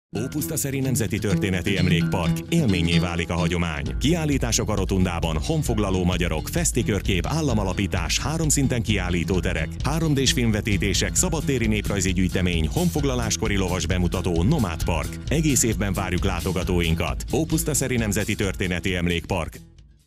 Ópusztaszeri Nemzeti Történeti Emlékpark élménnyé válik a hagyomány. Kiállítások a rotundában, honfoglaló magyarok, festikörkép, államalapítás, 3 szinten kiállítóterek, 3D-s filmvetítések, szabadtéri néprajzi gyűjtemény, honfoglaláskori lovas bemutató, Nomád Park. Egész évben várjuk látogatóinkat. Ópusztaszeri Nemzeti Történeti Emlékpark.